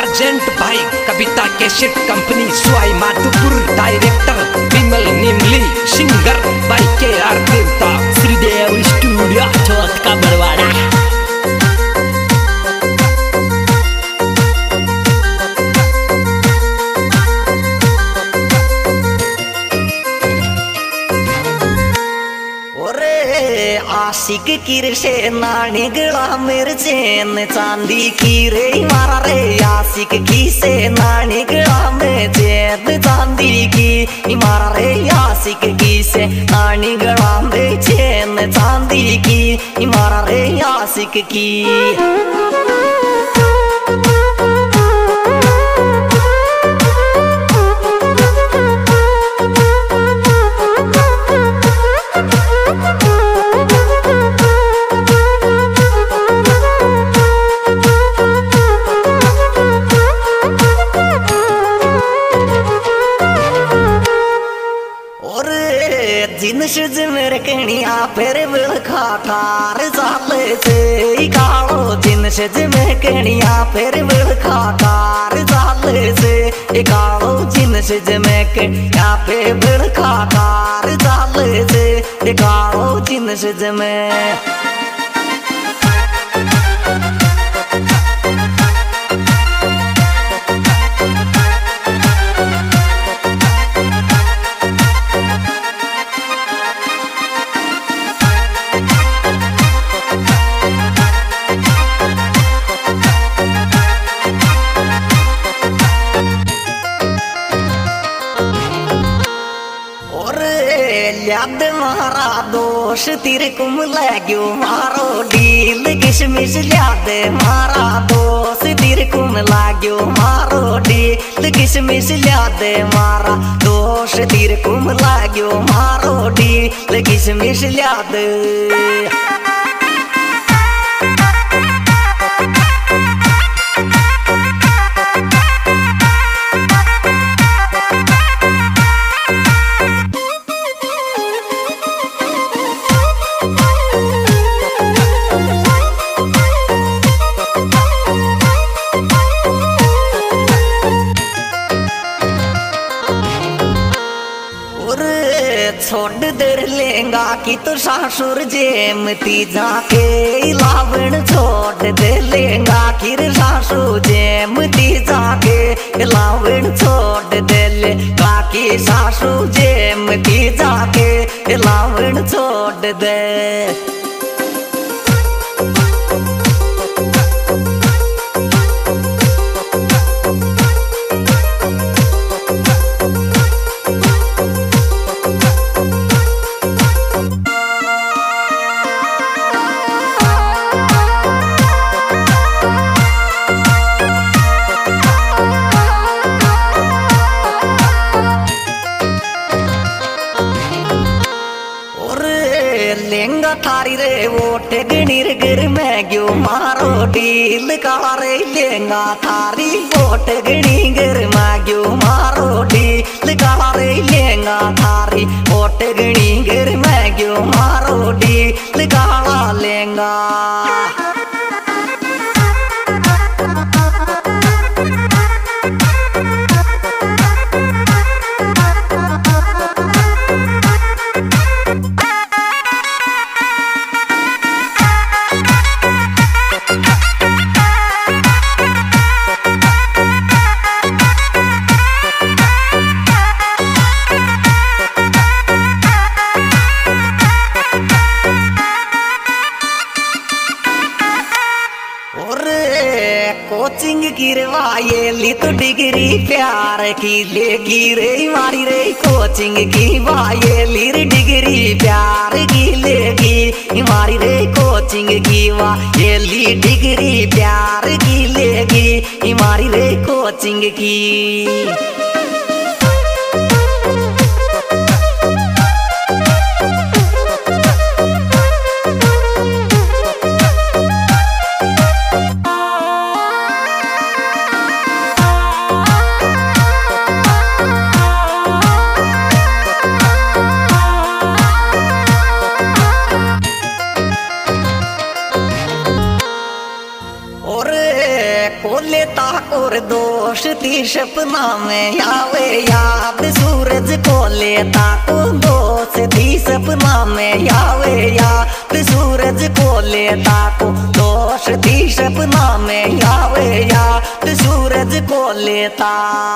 Present भाई Kavita cassette company Sawai Madhopur, director Vimal Nimli, singer भाई के आर देवता, श्रीदेव स्टूडियो चौथ का बरवाड़ा। आशिक की से नानी गला मेरे चैन चांदी की रे मारा रे, आशिक की से नानी गला में चैन चांदी की मारा रे, आशिक की से नानी गला में चैन चांदी की मारा रे, आशिक की। जिनस मेरे कणिया फिर बिलखा कार चाले से कालो, जिनस में कणिया फिर बिलखा कार चाले से कालो, जिनस में कणिया फिर बिलखा कार चाले से कालो, जिनस में। याद मारा दोष तेरे कुम लाग्यो मारो डील, किशमिश याद मारा दोष तेरे कुम लाग्यो मारो डील, किशमिश याद मारा दोष तेरे कुम लाग्यो मारो डील, किशमिश याद। छोड़ दर लेंगा कि तो सासुर जेमती जाके लावण, छोड़ दे लेंगा कि सासुर जेमती जाके लावण, छोड़ दे लेंगा कि सासुर जेमती जाके लावण छोड़ दे। लेंगा थारी रे वोट गणिर गिर में क्यों मारो डील कारे, लेंगा थारी वोट गणी गिर में क्यों मारो डील कारे, लेंगा थारी वोट गणी गिर में क्यों मारो डील काला लेंगा। कोचिंग की वायली तो डिग्री प्यार की लेगी रे मारी रे, कोचिंग की वायली रे डिग्री प्यार की लेगी मारी रे, कोचिंग की वायली डिग्री प्यार की लेगी मारी रे, कोचिंग की। कोले ताकोर दोष ती सपना में आवे याद सूरज कोले ताको दोष ती सपना में आवे याद सूरज कोले ताको दोष ती सपना में आवे याद सूरज कोले ता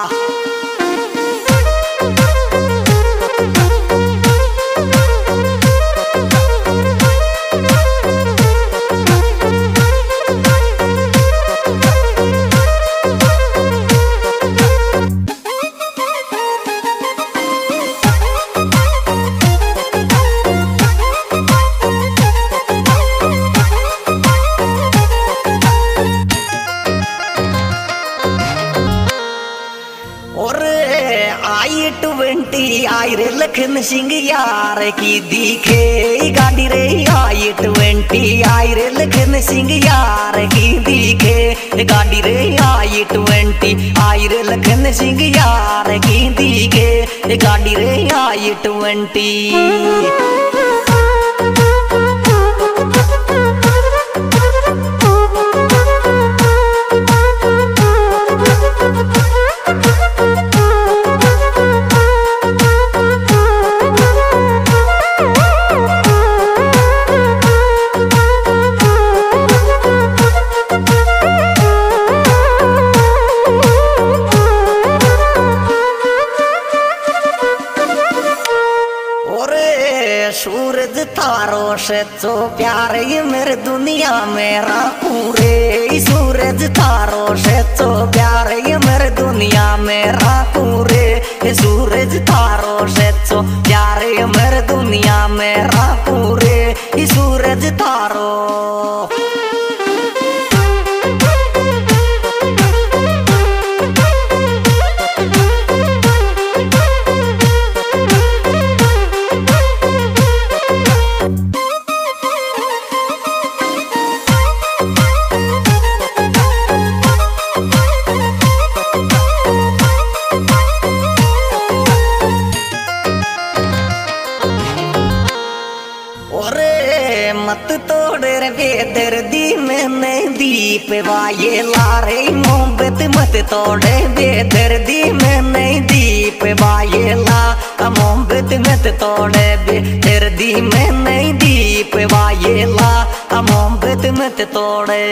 आई रे लखन सिंह यार की दिखे गाड़ी रे i20 आई रे लखन सिंह यार की दिखे गाड़ी रे i20 आई रे लखन सिंह यार की दिखे गाड़ी रे i20 सूरज थारो सच्चो प्यार ये मेरे दुनिया में राखूं रे सूरज थारो सच्चो प्यार ये मेरे दुनिया में राखूं रे सूरज थारो सच्चो प्यार ये मेरे दुनिया में राखूं रे सूरज थारो मत तोड़ रे बेदर्दी मैंने दीप वाये लारे मोहब्बत मत तोड़े बेदर्दी मैंने दीप वाये ला मोहब्बत मत तोड़े बेदर्दी मैंने दीप वाये ला मोहब्बत मत तोड़े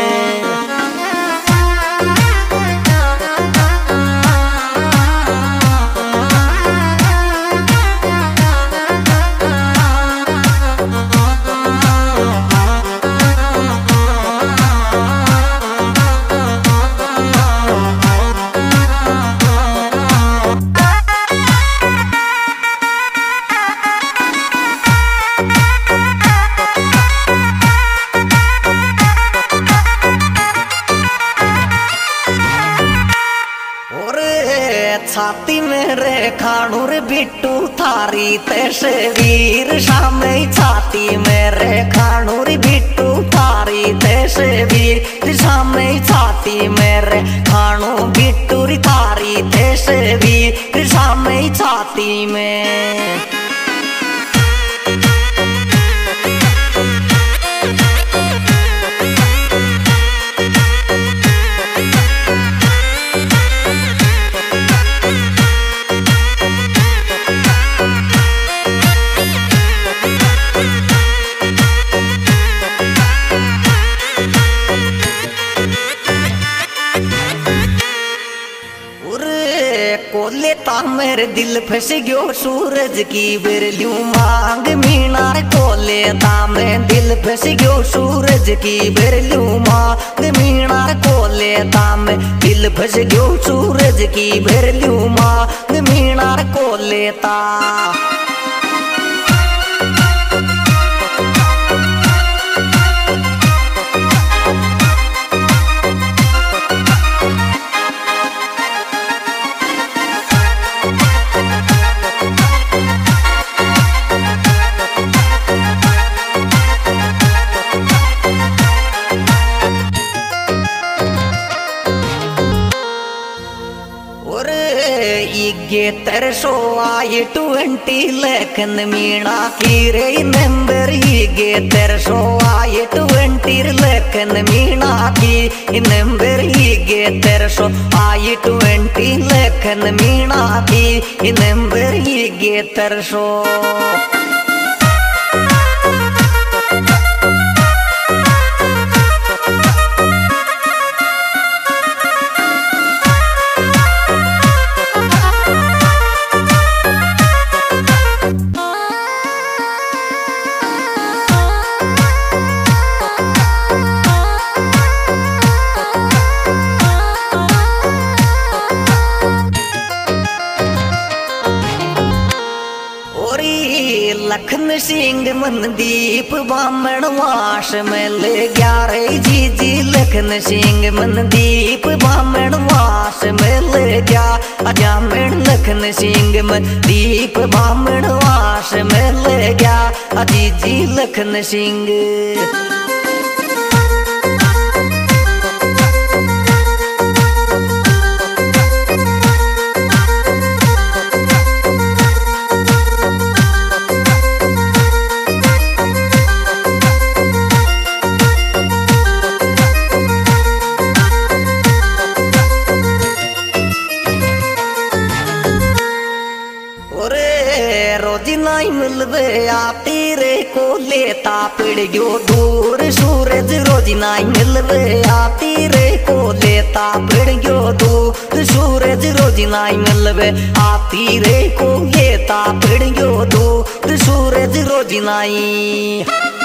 छाती मेरे खाणूर बिट्टू थारी तस्वीर शामे छाती मेरे खाणूर बिट्टू थारी तस्वीर शामे छाती मेरे खाणू बिट्टू थारी तस्वीर शामे छाती में कोले ता मेरे दिल फंस गयो सूरज की बिरलियों मांग मीनार कोले ता मेरे दिल फंस गयो सूरज की बिरलियों मांग मीनार कोले ता मेरे दिल फंस गयो सूरज की बिरलियों मांग मीनार कोले ता ये तरसो आई 20 लखन मीणा की रे नंबर ये तरसो आई 20 लखन मीणा की नंबर ये तरसो आई 20 लखन मीणा की नंबर ये तरसो लखन सिंह मनदीप बामण वास में ले गया रे जी लखन सिंह मनदीप बामण वास में ले गया अजामण लखन सिंह मनदीप बामण वास में ले गया जी लखन सिंह रोजी नहीं मिलवे आती रे को लेता पड़ गयो दूर सूरज रोजी नहीं मिलवे आती रे को लेता पड़ गयो दूर सूरज रोजी नहीं मिलवे आती रे को लेता पड़ गयो दूर सूरज रोजी नहीं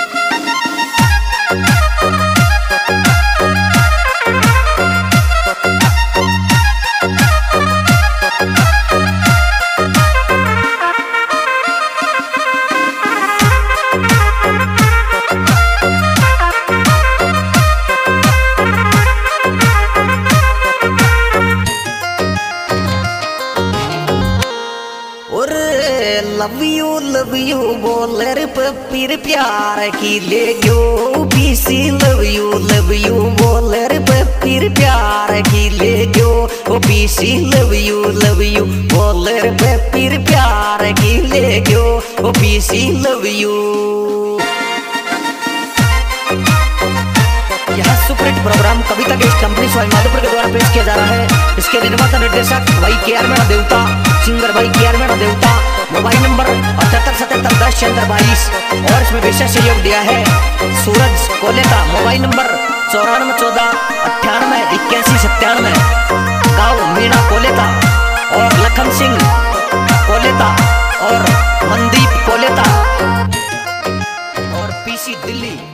लव यू बोलर पपीर प्यार की ले गयो पीसी लव यू बोलर पपीर प्यार की ले गयो पीसी लव यू बोलर पपीर प्यार की ले गयो पीसी लव यू। यह superhit program Kavita cassette company Sawai Madhopur के द्वारा पेश किया जा रहा है। इसके निर्माता निर्देशक भाई KR मेरा देवता, सिंगर भाई KR मेरा देवता। मोबाइल नंबर 787710 और इसमें विशेष सहयोग दिया है सूरज कोलेता। Mobile number 9414988197। गाँव मीणा कोलेता और लखन सिंह कोलेता और मनदीप कोलेता और PC दिल्ली।